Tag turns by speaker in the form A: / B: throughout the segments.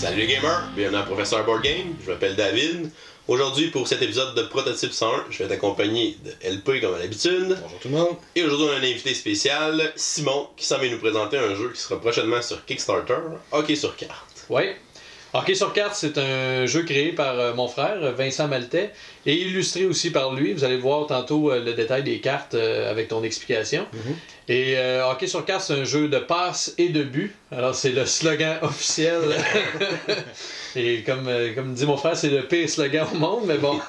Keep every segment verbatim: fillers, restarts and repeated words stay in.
A: Salut les gamers, bienvenue à Professeur Board Game, je m'appelle David. Aujourd'hui pour cet épisode de Prototype cent un, je vais être accompagné de L P comme à l'habitude.
B: Bonjour tout le monde.
A: Et aujourd'hui on a un invité spécial, Simon, qui s'en vient nous présenter un jeu qui sera prochainement sur Kickstarter, Hockey sur carte.
C: Oui. Hockey sur carte, c'est un jeu créé par euh, mon frère, Vincent Maltais, et illustré aussi par lui. Vous allez voir tantôt euh, le détail des cartes euh, avec ton explication. Mm-hmm. Et euh, Hockey sur carte, c'est un jeu de passe et de but. Alors, c'est le slogan officiel. Et comme, euh, comme dit mon frère, c'est le pire slogan au monde, mais bon.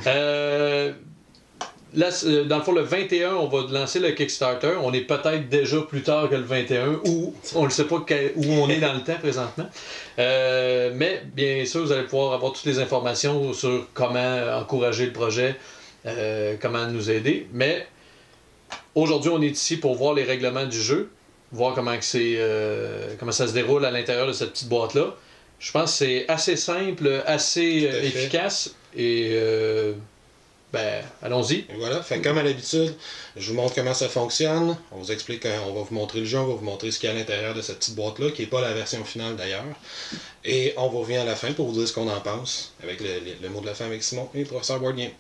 C: euh, Là, dans le fond, le vingt et un, on va lancer le Kickstarter. On est peut-être déjà plus tard que le vingt et un, ou on ne sait pas où on est dans le temps présentement. Euh, mais bien sûr, vous allez pouvoir avoir toutes les informations sur comment encourager le projet, euh, comment nous aider. Mais aujourd'hui, on est ici pour voir les règlements du jeu, voir comment, que c'est, euh, comment ça se déroule à l'intérieur de cette petite boîte-là. Je pense que c'est assez simple, assez euh, efficace et... Euh, Ben, allons-y.
B: Voilà, fait comme à l'habitude, je vous montre comment ça fonctionne. On vous explique, on va vous montrer le jeu, on va vous montrer ce qu'il y a à l'intérieur de cette petite boîte-là, qui n'est pas la version finale d'ailleurs. Et on vous revient à la fin pour vous dire ce qu'on en pense, avec le, le, le mot de la fin avec Simon et le professeur Board Game.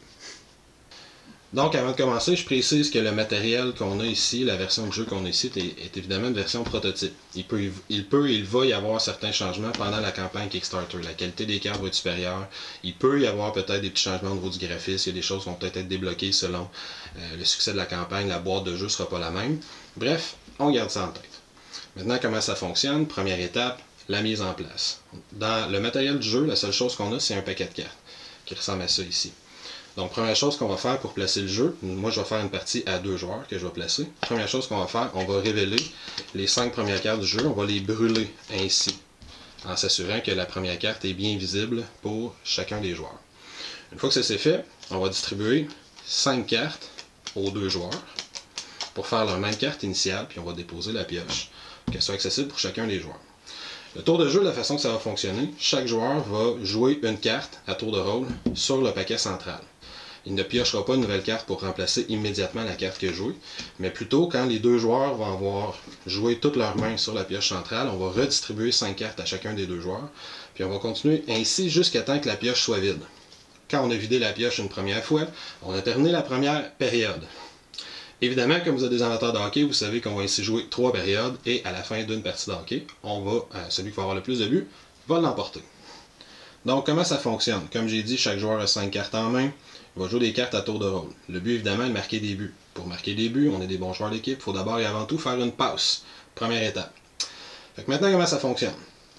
B: Donc, avant de commencer, je précise que le matériel qu'on a ici, la version de jeu qu'on a ici, est, est évidemment une version prototype. Il peut, il peut, il va y avoir certains changements pendant la campagne Kickstarter. La qualité des cartes va être supérieure. Il peut y avoir peut-être des petits changements au niveau du graphisme. Il y a des choses qui vont peut-être être débloquées selon euh, le succès de la campagne. La boîte de jeu ne sera pas la même. Bref, on garde ça en tête. Maintenant, comment ça fonctionne? Première étape, la mise en place. Dans le matériel du jeu, la seule chose qu'on a, c'est un paquet de cartes qui ressemble à ça ici. Donc, première chose qu'on va faire pour placer le jeu, moi je vais faire une partie à deux joueurs que je vais placer. Première chose qu'on va faire, on va révéler les cinq premières cartes du jeu, on va les brûler ainsi, en s'assurant que la première carte est bien visible pour chacun des joueurs. Une fois que ça c'est fait, on va distribuer cinq cartes aux deux joueurs pour faire leur même carte initiale, puis on va déposer la pioche, pour qu'elle soit accessible pour chacun des joueurs. Le tour de jeu, de la façon que ça va fonctionner, chaque joueur va jouer une carte à tour de rôle sur le paquet central. Il ne piochera pas une nouvelle carte pour remplacer immédiatement la carte qu'il a jouée, mais plutôt quand les deux joueurs vont avoir joué toutes leurs mains sur la pioche centrale, on va redistribuer cinq cartes à chacun des deux joueurs, puis on va continuer ainsi jusqu'à temps que la pioche soit vide. Quand on a vidé la pioche une première fois, on a terminé la première période. Évidemment, comme vous êtes des amateurs de hockey, vous savez qu'on va ainsi jouer trois périodes, et à la fin d'une partie de hockey, on va, euh, celui qui va avoir le plus de buts va l'emporter. Donc, comment ça fonctionne? Comme j'ai dit, chaque joueur a cinq cartes en main. Il va jouer des cartes à tour de rôle. Le but, évidemment, est de marquer des buts. Pour marquer des buts, on est des bons joueurs d'équipe. Il faut d'abord et avant tout faire une passe. Première étape. Fait que maintenant, comment ça fonctionne?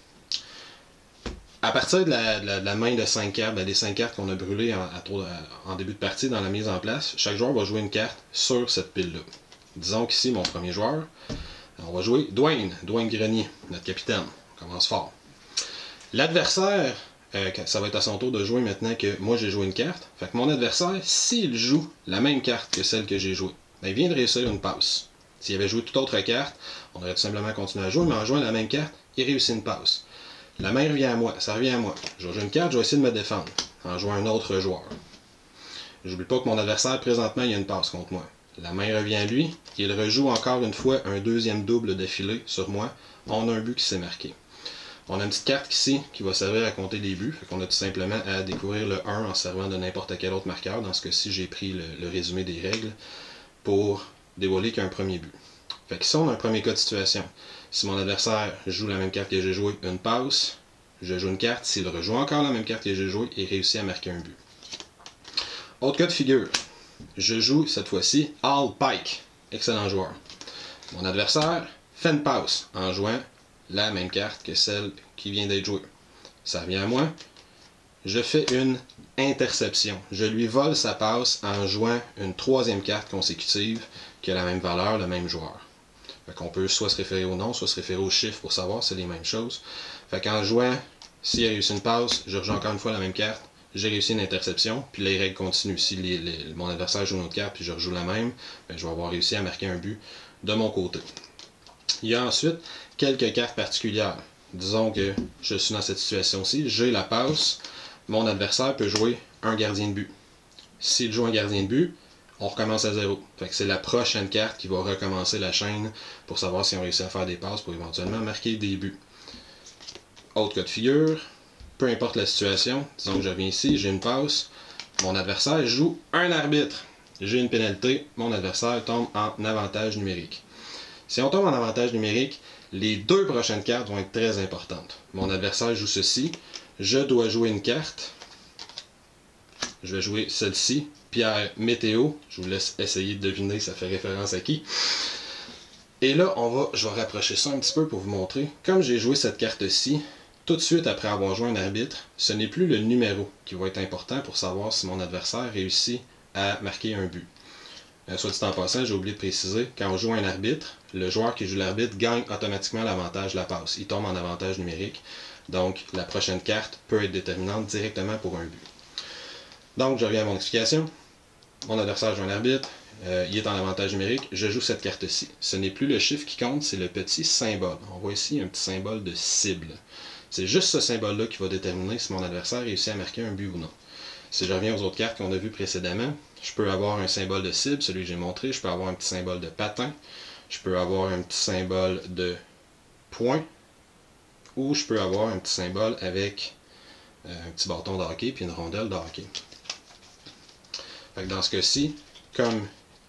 B: À partir de la, de la, de la main de cinq cartes, ben, des cinq cartes qu'on a brûlées en, à tour de, en début de partie dans la mise en place, chaque joueur va jouer une carte sur cette pile-là. Disons qu'ici, mon premier joueur, on va jouer Dwayne, Dwayne Grenier, notre capitaine. On commence fort. L'adversaire... Euh, ça va être à son tour de jouer maintenant que moi j'ai joué une carte. Fait que mon adversaire, s'il joue la même carte que celle que j'ai jouée, ben, il vient de réussir une passe. S'il avait joué toute autre carte, on aurait tout simplement continué à jouer, mais en jouant la même carte, il réussit une passe. La main revient à moi, ça revient à moi. Je joue une carte, je vais essayer de me défendre en jouant un autre joueur. J'oublie pas que mon adversaire, présentement, il a une passe contre moi. La main revient à lui, il rejoue encore une fois un deuxième double d'affilée sur moi. On a un but qui s'est marqué. On a une petite carte ici qui va servir à compter les buts. Fait qu'on a tout simplement à découvrir le un en servant de n'importe quel autre marqueur. Dans ce cas-ci, j'ai pris le, le résumé des règles pour dévoiler qu'il y a un premier but. Fait qu'ici, on a un premier cas de situation. Si mon adversaire joue la même carte que j'ai jouée, une passe, je joue une carte. S'il rejoue encore la même carte que j'ai jouée, il réussit à marquer un but. Autre cas de figure. Je joue cette fois-ci Al Pike. Excellent joueur. Mon adversaire fait une passe en jouant la même carte que celle qui vient d'être jouée. Ça revient à moi. Je fais une interception. Je lui vole sa passe en jouant une troisième carte consécutive qui a la même valeur, le même joueur. Fait qu'on peut soit se référer au nom, soit se référer au chiffre pour savoir si c'est les mêmes choses. Fait qu'en jouant, s'il a réussi une passe, je rejoue encore une fois la même carte, j'ai réussi une interception, puis les règles continuent. Si les, les, mon adversaire joue une autre carte, puis je rejoue la même, ben je vais avoir réussi à marquer un but de mon côté. Il y a ensuite quelques cartes particulières. Disons que je suis dans cette situation-ci, j'ai la passe, mon adversaire peut jouer un gardien de but. S'il joue un gardien de but, on recommence à zéro. Fait que c'est la prochaine carte qui va recommencer la chaîne pour savoir si on réussit à faire des passes pour éventuellement marquer des buts. autre cas de figure, peu importe la situation, disons que je reviens ici, j'ai une passe, mon adversaire joue un arbitre. J'ai une pénalité, mon adversaire tombe en avantage numérique. Si on tombe en avantage numérique, les deux prochaines cartes vont être très importantes. Mon adversaire joue ceci, je dois jouer une carte. Je vais jouer celle-ci, Pierre Météo. Je vous laisse essayer de deviner, ça fait référence à qui. Et là, on va, je vais rapprocher ça un petit peu pour vous montrer. Comme j'ai joué cette carte-ci, tout de suite après avoir joué un arbitre, ce n'est plus le numéro qui va être important pour savoir si mon adversaire réussit à marquer un but. Euh, soit dit en passant, j'ai oublié de préciser, quand on joue un arbitre, le joueur qui joue l'arbitre gagne automatiquement l'avantage de la passe. Il tombe en avantage numérique. Donc, la prochaine carte peut être déterminante directement pour un but. Donc, je reviens à mon explication. Mon adversaire joue un arbitre. Euh, il est en avantage numérique. Je joue cette carte-ci. Ce n'est plus le chiffre qui compte, c'est le petit symbole. On voit ici un petit symbole de cible. C'est juste ce symbole-là qui va déterminer si mon adversaire réussit à marquer un but ou non. Si je reviens aux autres cartes qu'on a vues précédemment, je peux avoir un symbole de cible, celui que j'ai montré. Je peux avoir un petit symbole de patin. Je peux avoir un petit symbole de point. Ou je peux avoir un petit symbole avec euh, un petit bâton de hockey puis une rondelle de hockey. Fait que dans ce cas-ci, comme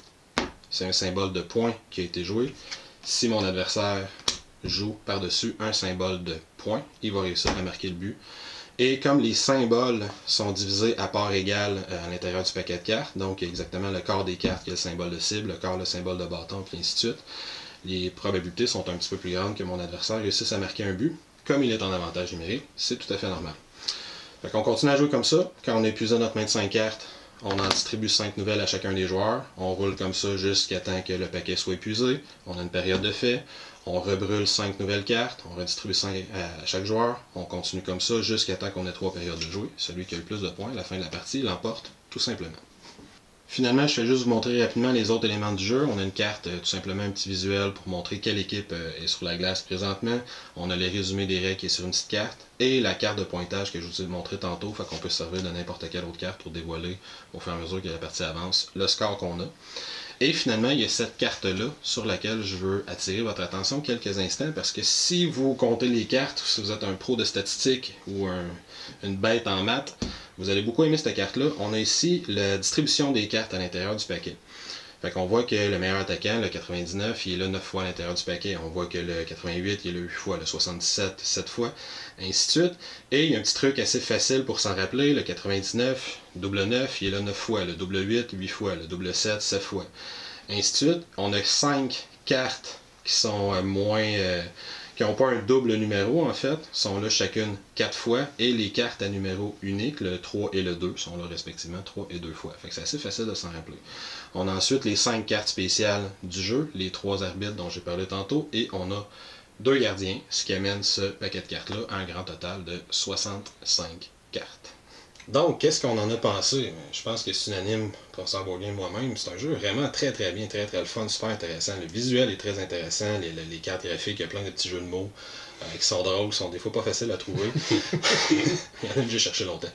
B: c'est un symbole de point qui a été joué, si mon adversaire joue par-dessus un symbole de point, il va réussir à marquer le but. Et comme les symboles sont divisés à part égale euh, à l'intérieur du paquet de cartes, donc il y a exactement le quart des cartes qui est le symbole de cible, le quart le symbole de bâton, puis ainsi de suite, les probabilités sont un petit peu plus grandes que mon adversaire réussisse à marquer un but. Comme il est en avantage numérique, c'est tout à fait normal. Fait qu'on continue à jouer comme ça. Quand on a épuisé notre main de cinq cartes, on en distribue cinq nouvelles à chacun des joueurs. On roule comme ça jusqu'à temps que le paquet soit épuisé. On a une période de fait. On rebrûle cinq nouvelles cartes. On redistribue cinq à chaque joueur. On continue comme ça jusqu'à temps qu'on ait trois périodes de jouer. Celui qui a le plus de points à la fin de la partie l'emporte tout simplement. Finalement, je vais juste vous montrer rapidement les autres éléments du jeu. On a une carte, tout simplement un petit visuel pour montrer quelle équipe est sur la glace présentement. On a les résumés des règles qui est sur une petite carte. Et la carte de pointage que je vous ai montré tantôt, fait qu'on peut se servir de n'importe quelle autre carte pour dévoiler, au fur et à mesure que la partie avance, le score qu'on a. Et finalement, il y a cette carte-là sur laquelle je veux attirer votre attention quelques instants, parce que si vous comptez les cartes, si vous êtes un pro de statistiques ou un, une bête en maths, vous allez beaucoup aimer cette carte-là. On a ici la distribution des cartes à l'intérieur du paquet. Fait qu'on voit que le meilleur attaquant, le quatre-vingt-dix-neuf, il est là neuf fois à l'intérieur du paquet. On voit que le quatre-vingt-huit, il est là huit fois, le soixante-dix-sept, sept fois, ainsi de suite. Et il y a un petit truc assez facile pour s'en rappeler. Le quatre-vingt-dix-neuf, double neuf, il est là neuf fois. Le double huit, huit fois. Le double sept, sept fois. Ainsi de suite. On a cinq cartes qui sont euh, moins... Euh, qui n'ont pas un double numéro, en fait, sont là chacune quatre fois, et les cartes à numéro unique, le trois et le deux, sont là respectivement trois et deux fois. Fait que c'est assez facile de s'en rappeler. On a ensuite les cinq cartes spéciales du jeu, les trois arbitres dont j'ai parlé tantôt, et on a deux gardiens, ce qui amène ce paquet de cartes-là à un grand total de soixante-cinq cartes. Donc, qu'est-ce qu'on en a pensé? Je pense que c'est unanime, professeur Board Game moi-même. C'est un jeu vraiment très très bien, très très le fun, super intéressant. Le visuel est très intéressant, les, les, les cartes graphiques, il y a plein de petits jeux de mots euh, qui sont drôles, qui sont des fois pas faciles à trouver. Il y en a que j'ai cherché longtemps.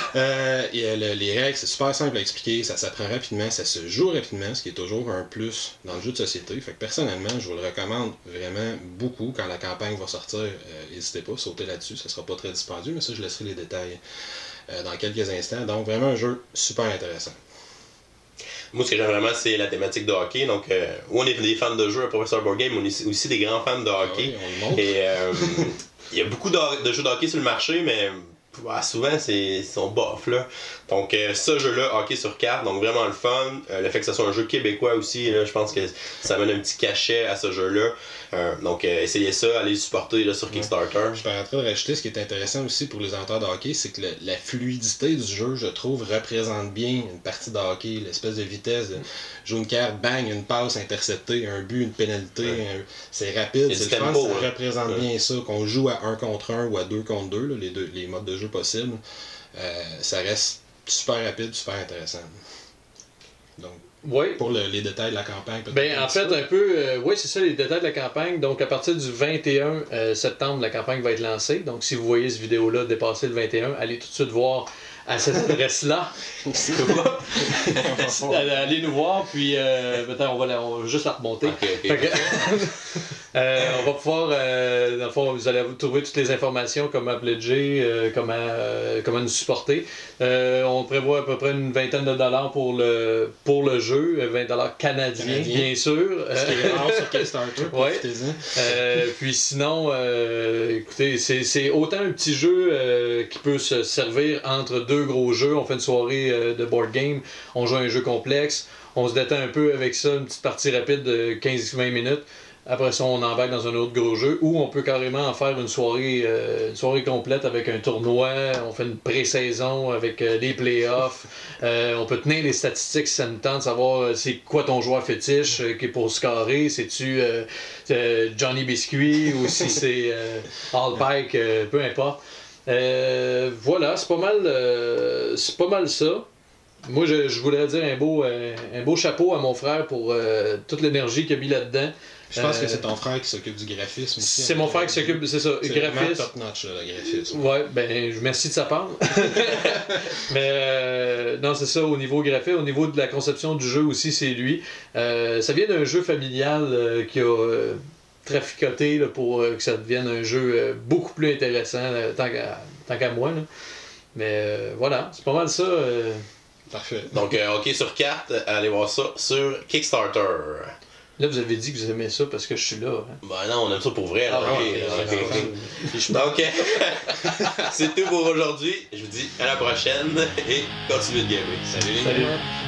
B: Euh, et, euh, le, les règles, c'est super simple à expliquer, ça s'apprend rapidement, ça se joue rapidement, ce qui est toujours un plus dans le jeu de société. Fait que personnellement, je vous le recommande vraiment beaucoup. Quand la campagne va sortir, euh, n'hésitez pas, sautez là-dessus, ça sera pas très dispendieux, mais ça, je laisserai les détails dans quelques instants. Donc, vraiment un jeu super intéressant.
A: Moi, ce que j'aime vraiment, c'est la thématique de hockey. Donc, euh, où on est des fans de jeux à Professeur Board Game, on est aussi des grands fans de hockey.
B: Ah oui, on le montre.
A: Et euh, il y a beaucoup de, de jeux de hockey sur le marché, mais ouais, souvent, c'est sont bof, là. Donc, euh, ce jeu-là, hockey sur carte, donc vraiment le fun. Euh, le fait que ce soit un jeu québécois aussi, là, je pense que ça amène un petit cachet à ce jeu-là. Euh, donc, euh, essayez ça, allez le supporter là, sur Kickstarter.
B: Ouais. Je suis en train de rajouter, ce qui est intéressant aussi pour les amateurs de hockey, c'est que le, la fluidité du jeu, je trouve, représente bien une partie de hockey, l'espèce de vitesse de jouer une carte, bang, une passe interceptée, un but, une pénalité, ouais. un... c'est rapide, c'est le fun, ça hein. représente ouais. bien ça, qu'on joue à un contre un ou à deux contre deux, là, les, deux les modes de jeu possibles, euh, ça reste super rapide, super intéressant. Donc,
C: oui.
B: Pour le, les détails de la campagne.
C: Ben, en fait, un peu, euh, oui, c'est ça, les détails de la campagne. Donc, à partir du vingt et un septembre, la campagne va être lancée. Donc, si vous voyez cette vidéo-là dépasser le vingt et un, allez tout de suite voir à cette adresse-là. Allez nous voir, puis euh, peut-être on va, la, on va juste la remonter.
A: Okay, okay.
C: Que, Euh, on va pouvoir, euh, dans le fond, vous allez trouver toutes les informations, comment pledger, euh, comment, euh, comment nous supporter. Euh, on prévoit à peu près une vingtaine de dollars pour le, pour le jeu, vingt dollars canadiens, Canadien. bien sûr.
B: Ce qui est rare sur Kickstarter, profitez-en.
C: Euh, puis sinon, euh, écoutez, c'est, c'est autant un petit jeu euh, qui peut se servir entre deux gros jeux. On fait une soirée euh, de board game, on joue à un jeu complexe, on se détend un peu avec ça, une petite partie rapide de quinze à vingt minutes. Après ça, on embarque dans un autre gros jeu, ou on peut carrément en faire une soirée, euh, une soirée complète avec un tournoi. On fait une pré-saison avec euh, des playoffs. Euh, on peut tenir les statistiques si ça nous tente, savoir euh, c'est quoi ton joueur fétiche euh, qui est pour scorer. C'est-tu euh, euh, Johnny Biscuit ou si c'est euh, All Pike, euh, peu importe. Euh, voilà, c'est pas mal, euh, c'est pas mal ça. Moi, je, je voudrais dire un beau, euh, un beau chapeau à mon frère pour euh, toute l'énergie qu'il a mis là-dedans.
B: Je pense
C: euh,
B: que c'est ton frère qui s'occupe du graphisme aussi.
C: C'est mon frère qui s'occupe, c'est ça,
B: c'est
C: graphisme.
B: top notch, là, le graphisme.
C: Ouais, ben, merci de sa part. Mais euh, non, c'est ça, au niveau graphique, au niveau de la conception du jeu aussi, c'est lui. Euh, ça vient d'un jeu familial euh, qui a euh, traficoté là, pour euh, que ça devienne un jeu euh, beaucoup plus intéressant, euh, tant qu'à, tant qu'à moi. Là. Mais euh, voilà, c'est pas mal ça. Euh...
B: Parfait.
A: Donc, euh, hockey sur carte, allez voir ça sur Kickstarter.
C: Là, vous avez dit que vous aimez ça parce que je suis là. Hein?
A: Ben non, on aime ça pour vrai.
C: Ah,
A: Là,
C: ouais,
A: okay,
C: ouais,
A: okay.
C: ouais.
A: Donc, c'est tout pour aujourd'hui. Je vous dis à la prochaine et continuez de gamer.
B: Salut les
C: Salut.
B: gars.